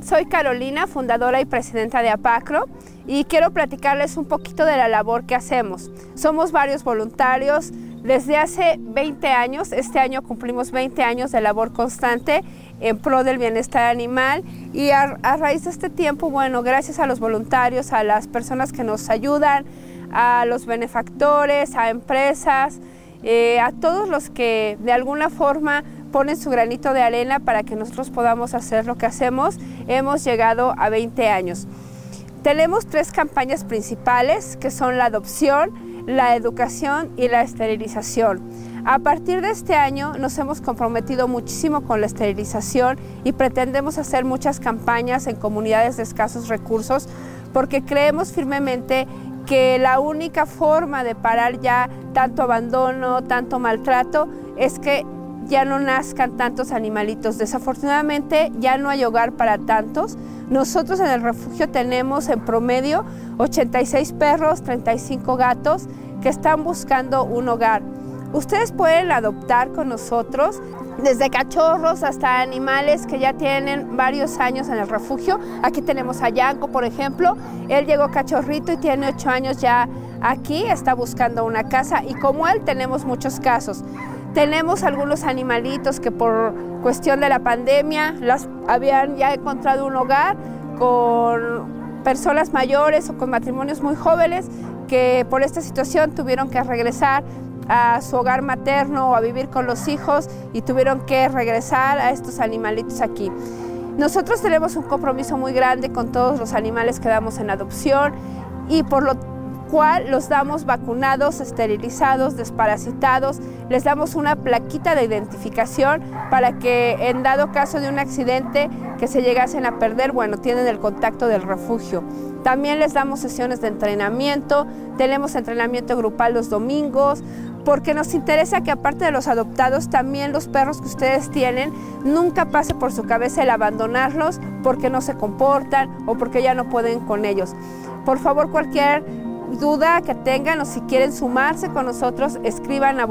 Soy Carolina, fundadora y presidenta de APACRO, y quiero platicarles un poquito de la labor que hacemos. Somos varios voluntarios desde hace 20 años, este año cumplimos 20 años de labor constante en pro del bienestar animal, y a raíz de este tiempo, bueno, gracias a los voluntarios, a las personas que nos ayudan, a los benefactores, a empresas, a todos los que de alguna forma ponen su granito de arena para que nosotros podamos hacer lo que hacemos, hemos llegado a 20 años. Tenemos 3 campañas principales, que son la adopción, la educación y la esterilización. A partir de este año nos hemos comprometido muchísimo con la esterilización y pretendemos hacer muchas campañas en comunidades de escasos recursos, porque creemos firmemente que la única forma de parar ya tanto abandono, tanto maltrato, es que ya no nazcan tantos animalitos. Desafortunadamente ya no hay hogar para tantos. Nosotros en el refugio tenemos en promedio 86 perros, 35 gatos que están buscando un hogar. Ustedes pueden adoptar con nosotros desde cachorros hasta animales que ya tienen varios años en el refugio. Aquí tenemos a Yanko, por ejemplo. Él llegó cachorrito y tiene 8 años ya aquí, está buscando una casa, y como él tenemos muchos casos. Tenemos algunos animalitos que por cuestión de la pandemia habían ya encontrado un hogar con personas mayores o con matrimonios muy jóvenes que por esta situación tuvieron que regresar a su hogar materno o a vivir con los hijos, y tuvieron que regresar a estos animalitos aquí. Nosotros tenemos un compromiso muy grande con todos los animales que damos en adopción, y por lo cual los damos vacunados, esterilizados, desparasitados, les damos una plaquita de identificación para que en dado caso de un accidente que se llegasen a perder, bueno, tienen el contacto del refugio. También les damos sesiones de entrenamiento, tenemos entrenamiento grupal los domingos, porque nos interesa que aparte de los adoptados, también los perros que ustedes tienen, nunca pase por su cabeza el abandonarlos porque no se comportan o porque ya no pueden con ellos. Por favor, cualquier duda que tengan o si quieren sumarse con nosotros, escriban a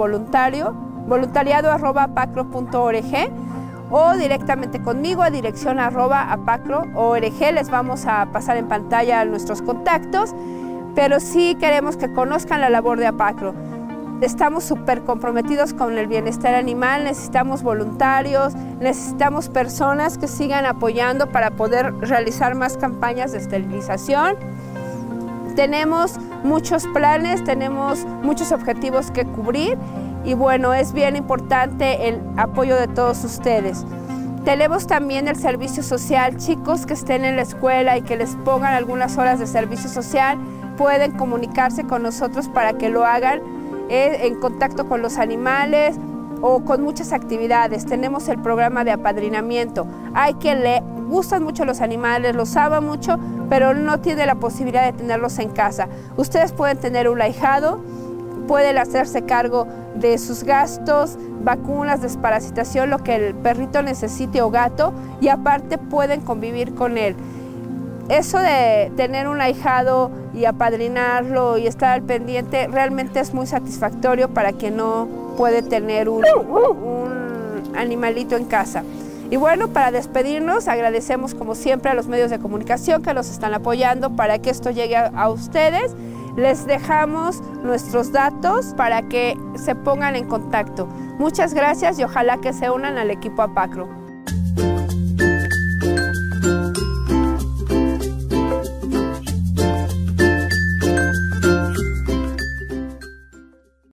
voluntariado@apacro.org o directamente conmigo a dirección @apacro.org. Les vamos a pasar en pantalla nuestros contactos, pero sí queremos que conozcan la labor de APACRO. Estamos súper comprometidos con el bienestar animal, necesitamos voluntarios, necesitamos personas que sigan apoyando para poder realizar más campañas de esterilización. Tenemos muchos planes, tenemos muchos objetivos que cubrir, y bueno, es bien importante el apoyo de todos ustedes. Tenemos también el servicio social. Chicos que estén en la escuela y que les pongan algunas horas de servicio social, pueden comunicarse con nosotros para que lo hagan en contacto con los animales o con muchas actividades. Tenemos el programa de apadrinamiento. Hay quien le gustan mucho los animales, los ama mucho, pero no tiene la posibilidad de tenerlos en casa. Ustedes pueden tener un ahijado, pueden hacerse cargo de sus gastos, vacunas, desparasitación, lo que el perrito necesite o gato, y aparte pueden convivir con él. Eso de tener un ahijado y apadrinarlo y estar al pendiente realmente es muy satisfactorio para quien no puede tener un animalito en casa. Y bueno, para despedirnos, agradecemos como siempre a los medios de comunicación que nos están apoyando para que esto llegue a ustedes. Les dejamos nuestros datos para que se pongan en contacto. Muchas gracias y ojalá que se unan al equipo APACRO.